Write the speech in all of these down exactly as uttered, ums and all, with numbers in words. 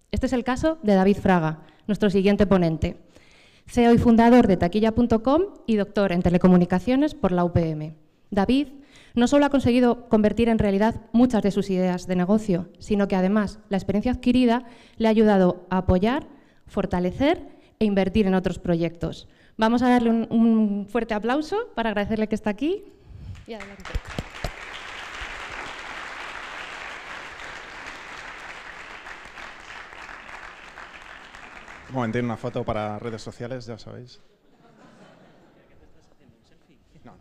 Este es el caso de David Fraga, nuestro siguiente ponente, C E O y fundador de taquilla punto com y doctor en telecomunicaciones por la U P M. David no solo ha conseguido convertir en realidad muchas de sus ideas de negocio, sino que además la experiencia adquirida le ha ayudado a apoyar, fortalecer e invertir en otros proyectos. Vamos a darle un, un fuerte aplauso para agradecerle que está aquí. Y adelante. Un momentín, una foto para redes sociales, ya sabéis. No, no.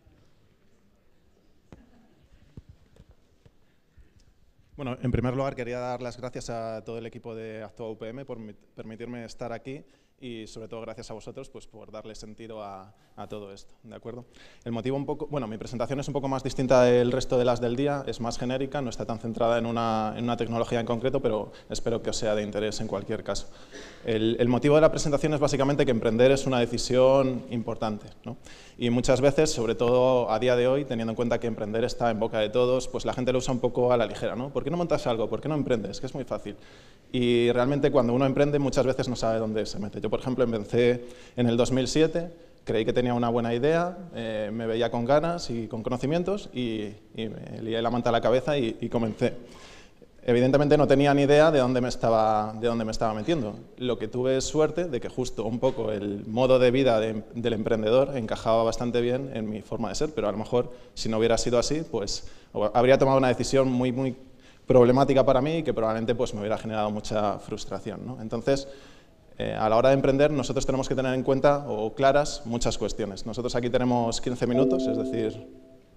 Bueno, en primer lugar quería dar las gracias a todo el equipo de Actúa U P M por permitirme estar aquí y sobre todo gracias a vosotros pues, por darle sentido a, a todo esto, ¿de acuerdo? El motivo un poco, bueno, mi presentación es un poco más distinta del resto de las del día, es más genérica, no está tan centrada en una, en una tecnología en concreto, pero espero que os sea de interés en cualquier caso. El, el motivo de la presentación es básicamente que emprender es una decisión importante, ¿no? Y muchas veces, sobre todo a día de hoy, teniendo en cuenta que emprender está en boca de todos, pues la gente lo usa un poco a la ligera, ¿no? ¿Por qué no montas algo? ¿Por qué no emprendes? Que es muy fácil. Y realmente cuando uno emprende muchas veces no sabe dónde se mete. Yo, por ejemplo, empecé en el dos mil siete, creí que tenía una buena idea, eh, me veía con ganas y con conocimientos y, y me lié la manta a la cabeza y, y comencé. Evidentemente no tenía ni idea de dónde, me estaba, de dónde me estaba metiendo. Lo que tuve es suerte de que justo un poco el modo de vida de, del emprendedor encajaba bastante bien en mi forma de ser, pero a lo mejor si no hubiera sido así, pues habría tomado una decisión muy, muy problemática para mí y que probablemente pues, me hubiera generado mucha frustración, ¿no? Entonces, eh, a la hora de emprender nosotros tenemos que tener en cuenta o claras muchas cuestiones. Nosotros aquí tenemos quince minutos, es decir...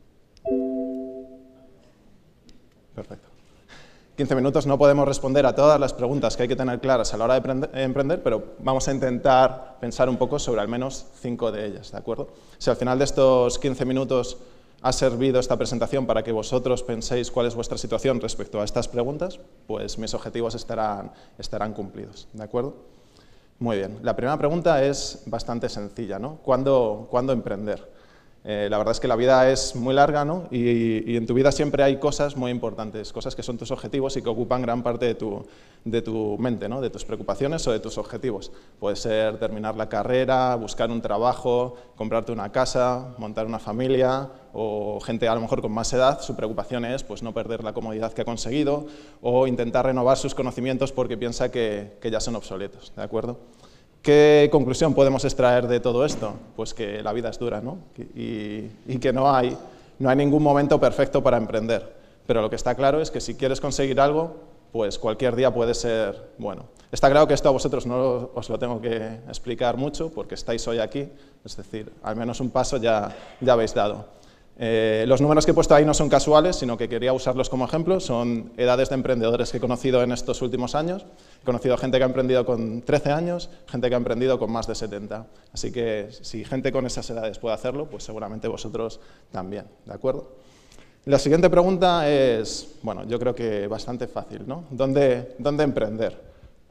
Perfecto. quince minutos, no podemos responder a todas las preguntas que hay que tener claras a la hora de emprender, pero vamos a intentar pensar un poco sobre al menos cinco de ellas, ¿de acuerdo? Si al final de estos quince minutos ha servido esta presentación para que vosotros penséis cuál es vuestra situación respecto a estas preguntas, pues mis objetivos estarán, estarán cumplidos, ¿de acuerdo? Muy bien. La primera pregunta es bastante sencilla, ¿no? ¿Cuándo, ¿cuándo emprender? Eh, la verdad es que la vida es muy larga, ¿no? y, y en tu vida siempre hay cosas muy importantes, cosas que son tus objetivos y que ocupan gran parte de tu, de tu mente, ¿no? De tus preocupaciones o de tus objetivos. Puede ser terminar la carrera, buscar un trabajo, comprarte una casa, montar una familia, o gente a lo mejor con más edad, su preocupación es pues, no perder la comodidad que ha conseguido o intentar renovar sus conocimientos porque piensa que, que ya son obsoletos, ¿de acuerdo? ¿Qué conclusión podemos extraer de todo esto? Pues que la vida es dura, ¿no? Y, y que no hay, no hay ningún momento perfecto para emprender. Pero lo que está claro es que si quieres conseguir algo, pues cualquier día puede ser bueno. Está claro que esto a vosotros no os lo tengo que explicar mucho porque estáis hoy aquí, es decir, al menos un paso ya, ya habéis dado. Eh, los números que he puesto ahí no son casuales, sino que quería usarlos como ejemplo. Son edades de emprendedores que he conocido en estos últimos años. He conocido gente que ha emprendido con trece años, gente que ha emprendido con más de setenta. Así que si gente con esas edades puede hacerlo, pues seguramente vosotros también, ¿de acuerdo? La siguiente pregunta es, bueno, yo creo que bastante fácil, ¿no? ¿Dónde, dónde emprender?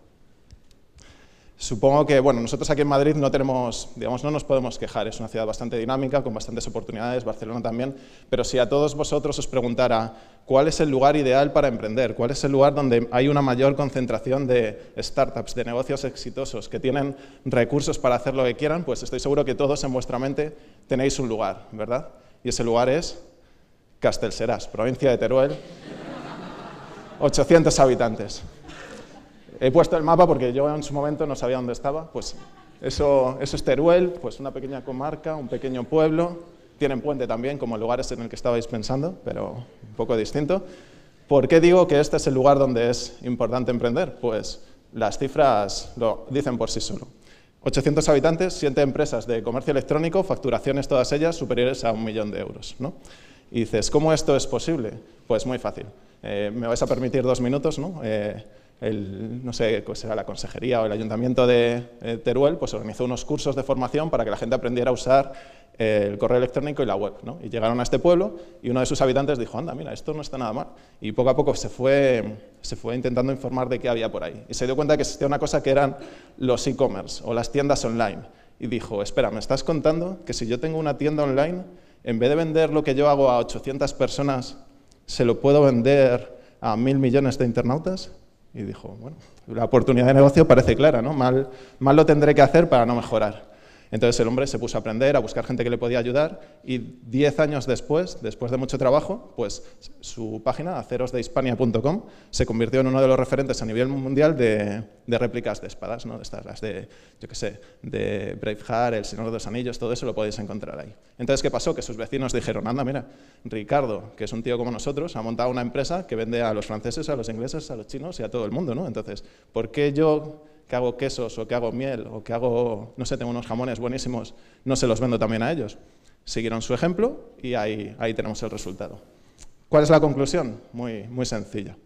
Supongo que, bueno, nosotros aquí en Madrid no tenemos, digamos, no nos podemos quejar, es una ciudad bastante dinámica, con bastantes oportunidades, Barcelona también, pero si a todos vosotros os preguntara cuál es el lugar ideal para emprender, cuál es el lugar donde hay una mayor concentración de startups, de negocios exitosos, que tienen recursos para hacer lo que quieran, pues estoy seguro que todos en vuestra mente tenéis un lugar, ¿verdad? Y ese lugar es Castellseràs, provincia de Teruel, ochocientos habitantes. He puesto el mapa porque yo en su momento no sabía dónde estaba, pues eso, eso es Teruel, pues una pequeña comarca, un pequeño pueblo, tienen puente también, como lugares en el que estabais pensando, pero un poco distinto. ¿Por qué digo que este es el lugar donde es importante emprender? Pues las cifras lo dicen por sí solo. ochocientos habitantes, siete empresas de comercio electrónico, facturaciones todas ellas superiores a un millón de euros, ¿no? Y dices, ¿cómo esto es posible? Pues muy fácil. Eh, me vais a permitir dos minutos, ¿no? Eh, El, no sé, pues era la consejería o el ayuntamiento de eh, Teruel, pues organizó unos cursos de formación para que la gente aprendiera a usar eh, el correo electrónico y la web, ¿no? Y llegaron a este pueblo y uno de sus habitantes dijo, anda, mira, esto no está nada mal. Y poco a poco se fue, se fue intentando informar de qué había por ahí. Y se dio cuenta que existía una cosa que eran los e-commerce o las tiendas online. Y dijo, espera, ¿me estás contando que si yo tengo una tienda online, en vez de vender lo que yo hago a ochocientas personas, se lo puedo vender a mil millones de internautas? Y dijo, bueno, la oportunidad de negocio parece clara, ¿no? Mal, mal lo tendré que hacer para no mejorar. Entonces el hombre se puso a aprender, a buscar gente que le podía ayudar y diez años después, después de mucho trabajo, pues su página, aceros de hispania punto com, se convirtió en uno de los referentes a nivel mundial de, de réplicas de espadas, ¿no? De estas, las de, yo qué sé, de Braveheart, El Señor de los Anillos, todo eso lo podéis encontrar ahí. Entonces, ¿qué pasó? Que sus vecinos dijeron, anda, mira, Ricardo, que es un tío como nosotros, ha montado una empresa que vende a los franceses, a los ingleses, a los chinos y a todo el mundo, ¿no? Entonces, ¿por qué yo, que hago quesos o que hago miel o que hago, no sé, tengo unos jamones buenísimos, no se los vendo también a ellos? Siguieron su ejemplo y ahí, ahí tenemos el resultado. ¿Cuál es la conclusión? Muy, muy sencilla.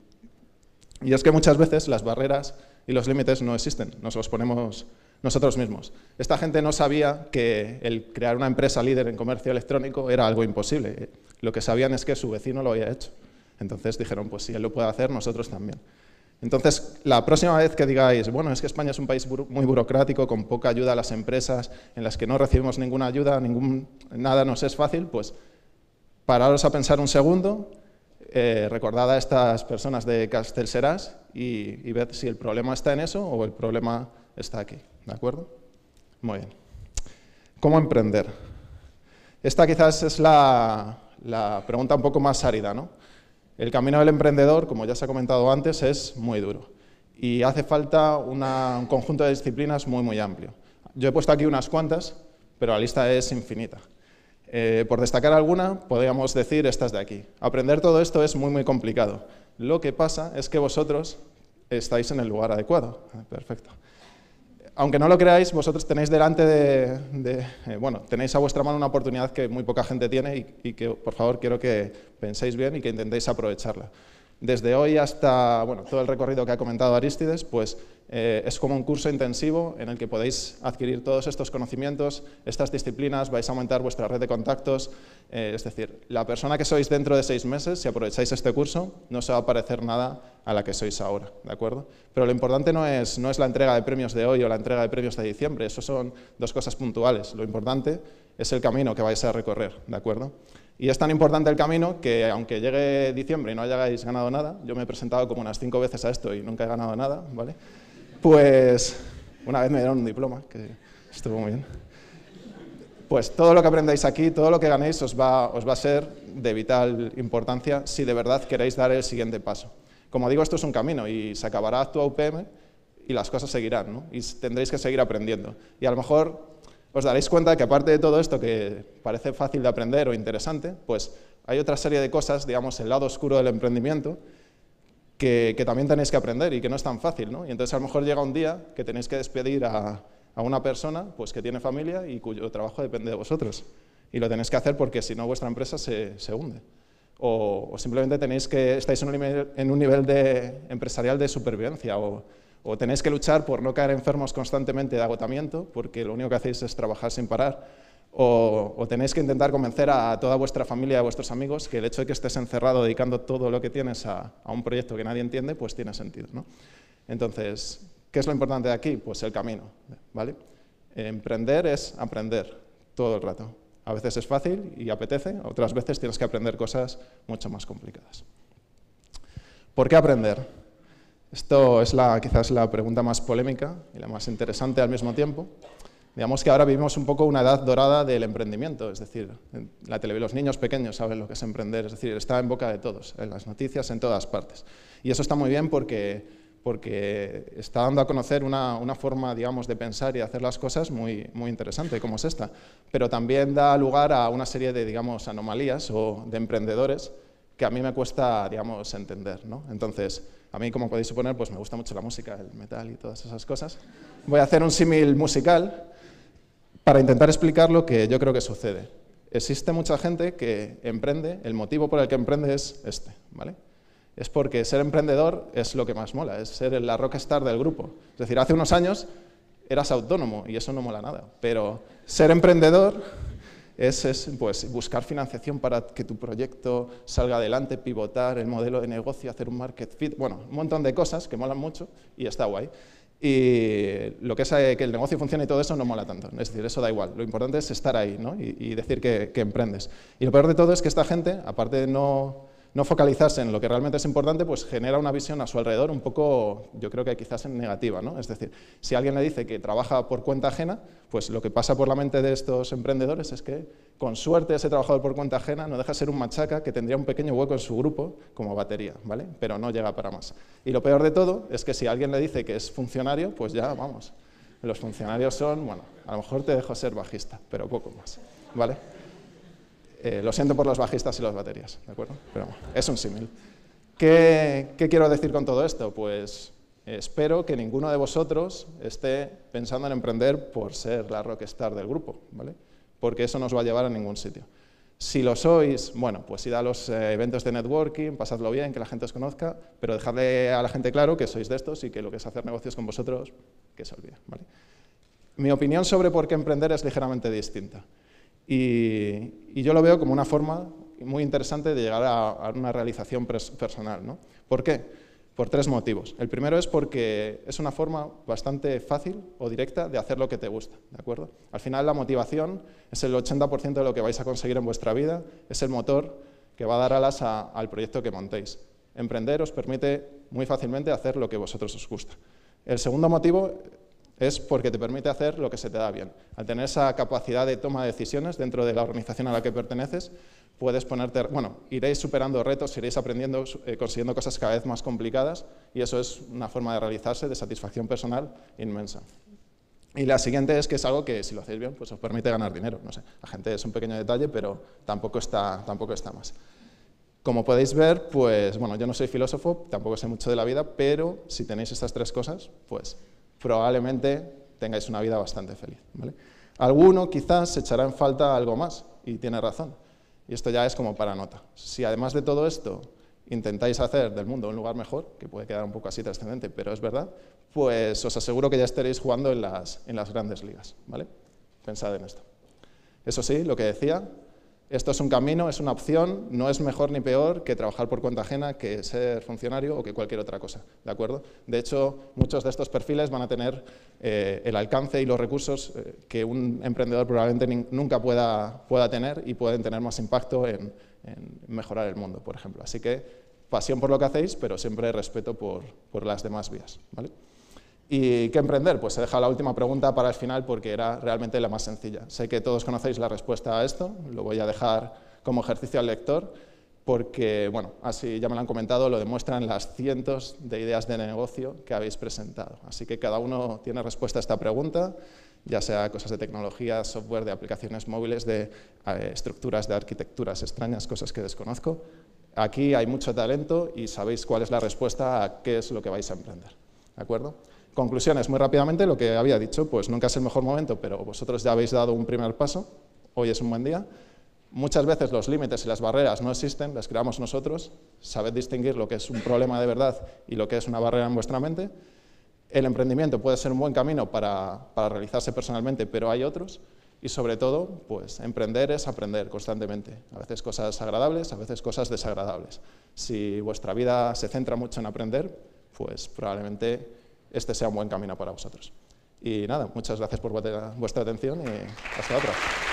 Y es que muchas veces las barreras y los límites no existen, nos los ponemos nosotros mismos. Esta gente no sabía que el crear una empresa líder en comercio electrónico era algo imposible. Lo que sabían es que su vecino lo había hecho. Entonces dijeron, pues si él lo puede hacer, nosotros también. Entonces, la próxima vez que digáis, bueno, es que España es un país muy burocrático, con poca ayuda a las empresas, en las que no recibimos ninguna ayuda, ningún, nada nos es fácil, pues pararos a pensar un segundo, eh, recordad a estas personas de Castellseràs y, y ved si el problema está en eso o el problema está aquí, ¿de acuerdo? Muy bien. ¿Cómo emprender? Esta quizás es la, la pregunta un poco más árida, ¿no? El camino del emprendedor, como ya se ha comentado antes, es muy duro y hace falta una, un conjunto de disciplinas muy, muy amplio. Yo he puesto aquí unas cuantas, pero la lista es infinita. Eh, por destacar alguna, podríamos decir estas de aquí. Aprender todo esto es muy, muy complicado. Lo que pasa es que vosotros estáis en el lugar adecuado. Perfecto. Aunque no lo creáis, vosotros tenéis delante de, de eh, bueno, tenéis a vuestra mano una oportunidad que muy poca gente tiene y, y que, por favor, quiero que penséis bien y que intentéis aprovecharla. Desde hoy hasta, bueno, todo el recorrido que ha comentado Arístides, pues eh, es como un curso intensivo en el que podéis adquirir todos estos conocimientos, estas disciplinas, vais a aumentar vuestra red de contactos, eh, es decir, la persona que sois dentro de seis meses, si aprovecháis este curso, no se va a parecer nada a la que sois ahora, ¿de acuerdo? Pero lo importante no es, no es la entrega de premios de hoy o la entrega de premios de diciembre, eso son dos cosas puntuales, lo importante es el camino que vais a recorrer, ¿de acuerdo? Y es tan importante el camino que, aunque llegue diciembre y no hayáis ganado nada, yo me he presentado como unas cinco veces a esto y nunca he ganado nada, ¿vale? Pues una vez me dieron un diploma, que estuvo muy bien. Pues todo lo que aprendáis aquí, todo lo que ganéis os va, os va a ser de vital importancia si de verdad queréis dar el siguiente paso. Como digo, esto es un camino y se acabará tu U P M y las cosas seguirán, ¿no? Y tendréis que seguir aprendiendo. Y a lo mejor os daréis cuenta que aparte de todo esto que parece fácil de aprender o interesante, pues hay otra serie de cosas, digamos, el lado oscuro del emprendimiento, que, que también tenéis que aprender y que no es tan fácil, ¿no? Y entonces a lo mejor llega un día que tenéis que despedir a, a una persona pues, que tiene familia y cuyo trabajo depende de vosotros. Y lo tenéis que hacer porque si no vuestra empresa se, se hunde. O, o simplemente tenéis que, estáis en un nivel, en un nivel de, empresarial de supervivencia o, o tenéis que luchar por no caer enfermos constantemente de agotamiento, porque lo único que hacéis es trabajar sin parar, o, o tenéis que intentar convencer a toda vuestra familia y a vuestros amigos que el hecho de que estés encerrado dedicando todo lo que tienes a, a un proyecto que nadie entiende, pues tiene sentido, ¿no? Entonces, ¿qué es lo importante de aquí? Pues el camino, ¿vale? Emprender es aprender todo el rato. A veces es fácil y apetece, otras veces tienes que aprender cosas mucho más complicadas. ¿Por qué aprender? Esto es la, quizás la pregunta más polémica y la más interesante al mismo tiempo. Digamos que ahora vivimos un poco una edad dorada del emprendimiento, es decir, la tele, los niños pequeños saben lo que es emprender, es decir, está en boca de todos, en las noticias, en todas partes. Y eso está muy bien porque, porque está dando a conocer una, una forma, digamos, de pensar y de hacer las cosas muy, muy interesante, como es esta. Pero también da lugar a una serie de, digamos, anomalías o de emprendedores que a mí me cuesta, digamos, entender, ¿no? Entonces, a mí, como podéis suponer, pues me gusta mucho la música, el metal y todas esas cosas. Voy a hacer un símil musical para intentar explicar lo que yo creo que sucede. Existe mucha gente que emprende, el motivo por el que emprende es este, ¿vale? Es porque ser emprendedor es lo que más mola, es ser la rockstar del grupo. Es decir, hace unos años eras autónomo y eso no mola nada, pero ser emprendedor es, es pues, buscar financiación para que tu proyecto salga adelante, pivotar el modelo de negocio, hacer un market fit, bueno, un montón de cosas que molan mucho y está guay. Y lo que es que el negocio funcione y todo eso no mola tanto, es decir, eso da igual, lo importante es estar ahí, ¿no? y, y decir que, que emprendes. Y lo peor de todo es que esta gente, aparte de no, No focalizarse en lo que realmente es importante, pues genera una visión a su alrededor un poco, yo creo que quizás en negativa, ¿no? Es decir, si alguien le dice que trabaja por cuenta ajena, pues lo que pasa por la mente de estos emprendedores es que, con suerte, ese trabajador por cuenta ajena no deja de ser un machaca que tendría un pequeño hueco en su grupo como batería, ¿vale? Pero no llega para más. Y lo peor de todo es que si alguien le dice que es funcionario, pues ya, vamos, los funcionarios son, bueno, a lo mejor te dejo ser bajista, pero poco más, ¿vale? Eh, lo siento por los bajistas y las baterías, ¿de acuerdo? Pero bueno, es un símil. ¿Qué, ¿Qué quiero decir con todo esto? Pues eh, espero que ninguno de vosotros esté pensando en emprender por ser la rockstar del grupo, ¿vale? Porque eso no os va a llevar a ningún sitio. Si lo sois, bueno, pues id a los eh, eventos de networking, pasadlo bien, que la gente os conozca, pero dejadle a la gente claro que sois de estos y que lo que es hacer negocios con vosotros, que se olvide, ¿vale? Mi opinión sobre por qué emprender es ligeramente distinta. Y, y yo lo veo como una forma muy interesante de llegar a, a una realización personal, ¿no? ¿Por qué? Por tres motivos. El primero es porque es una forma bastante fácil o directa de hacer lo que te gusta, ¿de acuerdo? Al final la motivación es el ochenta por ciento de lo que vais a conseguir en vuestra vida, es el motor que va a dar alas a, al proyecto que montéis. Emprender os permite muy fácilmente hacer lo que a vosotros os gusta. El segundo motivo es porque te permite hacer lo que se te da bien. Al tener esa capacidad de toma de decisiones dentro de la organización a la que perteneces, puedes ponerte, bueno, iréis superando retos, iréis aprendiendo, eh, consiguiendo cosas cada vez más complicadas, y eso es una forma de realizarse, de satisfacción personal inmensa. Y la siguiente es que es algo que, si lo hacéis bien, pues os permite ganar dinero. No sé, la gente es un pequeño detalle, pero tampoco está, tampoco está más. Como podéis ver, pues, bueno, yo no soy filósofo, tampoco sé mucho de la vida, pero si tenéis estas tres cosas, pues probablemente tengáis una vida bastante feliz, ¿vale? Alguno quizás se echará en falta algo más, y tiene razón. Y esto ya es como para nota. Si además de todo esto intentáis hacer del mundo un lugar mejor, que puede quedar un poco así trascendente, pero es verdad, pues os aseguro que ya estaréis jugando en las, en las grandes ligas, ¿vale? Pensad en esto. Eso sí, lo que decía, esto es un camino, es una opción, no es mejor ni peor que trabajar por cuenta ajena, que ser funcionario o que cualquier otra cosa, ¿de acuerdo? De hecho, muchos de estos perfiles van a tener eh, el alcance y los recursos eh, que un emprendedor probablemente nunca pueda, pueda tener, y pueden tener más impacto en, en mejorar el mundo, por ejemplo. Así que pasión por lo que hacéis, pero siempre respeto por, por las demás vías, ¿vale? ¿Y qué emprender? Pues he dejado la última pregunta para el final porque era realmente la más sencilla. Sé que todos conocéis la respuesta a esto, lo voy a dejar como ejercicio al lector, porque, bueno, así ya me lo han comentado, lo demuestran las cientos de ideas de negocio que habéis presentado. Así que cada uno tiene respuesta a esta pregunta, ya sea cosas de tecnología, software, de aplicaciones móviles, de eh, estructuras, de arquitecturas extrañas, cosas que desconozco. Aquí hay mucho talento y sabéis cuál es la respuesta a qué es lo que vais a emprender, ¿de acuerdo? Conclusiones, muy rápidamente, lo que había dicho, pues nunca es el mejor momento, pero vosotros ya habéis dado un primer paso, hoy es un buen día. Muchas veces los límites y las barreras no existen, las creamos nosotros, sabed distinguir lo que es un problema de verdad y lo que es una barrera en vuestra mente. El emprendimiento puede ser un buen camino para, para realizarse personalmente, pero hay otros, y sobre todo, pues emprender es aprender constantemente, a veces cosas agradables, a veces cosas desagradables. Si vuestra vida se centra mucho en aprender, pues probablemente este sea un buen camino para vosotros. Y nada, muchas gracias por vuestra atención y hasta otra.